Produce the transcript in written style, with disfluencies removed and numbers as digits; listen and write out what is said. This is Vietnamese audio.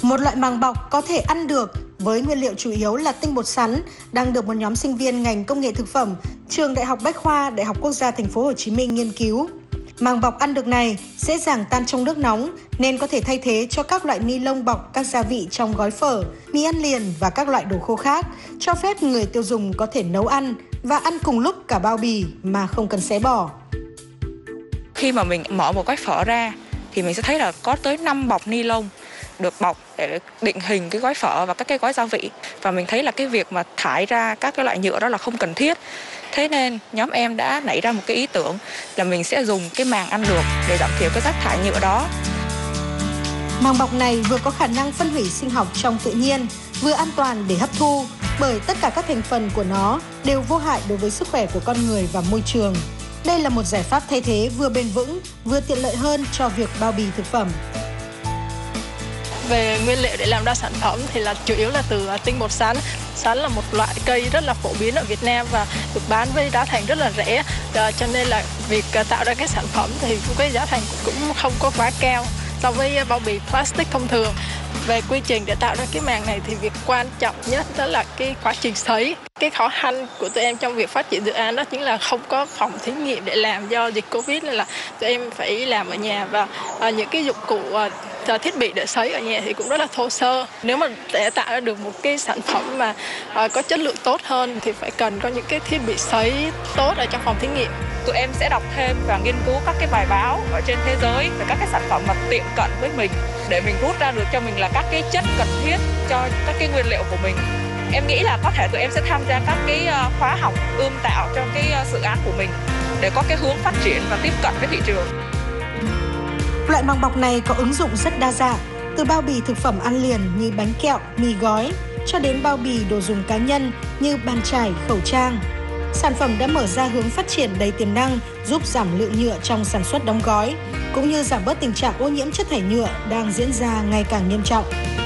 Một loại màng bọc có thể ăn được với nguyên liệu chủ yếu là tinh bột sắn đang được một nhóm sinh viên ngành công nghệ thực phẩm trường Đại học Bách khoa Đại học Quốc gia Thành phố Hồ Chí Minh nghiên cứu. Màng bọc ăn được này dễ dàng tan trong nước nóng nên có thể thay thế cho các loại ni lông bọc các gia vị trong gói phở, mì ăn liền và các loại đồ khô khác, cho phép người tiêu dùng có thể nấu ăn và ăn cùng lúc cả bao bì mà không cần xé bỏ. Khi mà mình mở một gói phở ra thì mình sẽ thấy là có tới 5 bọc ni lông được bọc để định hình cái gói phở và các cái gói gia vị. Và mình thấy là cái việc mà thải ra các cái loại nhựa đó là không cần thiết. Thế nên nhóm em đã nảy ra một cái ý tưởng là mình sẽ dùng cái màng ăn được để giảm thiểu cái rác thải nhựa đó. Màng bọc này vừa có khả năng phân hủy sinh học trong tự nhiên, vừa an toàn để hấp thu, bởi tất cả các thành phần của nó đều vô hại đối với sức khỏe của con người và môi trường. Đây là một giải pháp thay thế vừa bền vững, vừa tiện lợi hơn cho việc bao bì thực phẩm. Về nguyên liệu để làm ra sản phẩm thì là chủ yếu là từ tinh bột sắn. Sắn là một loại cây rất là phổ biến ở Việt Nam và được bán với giá thành rất là rẻ. Cho nên là việc tạo ra cái sản phẩm thì cái giá thành cũng không có quá cao so với bao bì plastic thông thường. Về quy trình để tạo ra cái màng này thì việc quan trọng nhất đó là cái quá trình sấy. Cái khó khăn của tụi em trong việc phát triển dự án đó chính là không có phòng thí nghiệm để làm do dịch Covid, nên là tụi em phải làm ở nhà và những cái dụng cụ thiết bị để sấy ở nhà thì cũng rất là thô sơ. Nếu mà để tạo ra được một cái sản phẩm mà có chất lượng tốt hơn thì phải cần có những cái thiết bị sấy tốt ở trong phòng thí nghiệm. Tụi em sẽ đọc thêm và nghiên cứu các cái bài báo ở trên thế giới về các cái sản phẩm mà tiệm cận với mình để mình rút ra được cho mình là các cái chất cần thiết cho các cái nguyên liệu của mình. Em nghĩ là có thể tụi em sẽ tham gia các cái khóa học ươm tạo cho cái dự án của mình để có cái hướng phát triển và tiếp cận với thị trường. Loại màng bọc này có ứng dụng rất đa dạng, từ bao bì thực phẩm ăn liền như bánh kẹo, mì gói, cho đến bao bì đồ dùng cá nhân như bàn chải, khẩu trang. Sản phẩm đã mở ra hướng phát triển đầy tiềm năng, giúp giảm lượng nhựa trong sản xuất đóng gói, cũng như giảm bớt tình trạng ô nhiễm chất thải nhựa đang diễn ra ngày càng nghiêm trọng.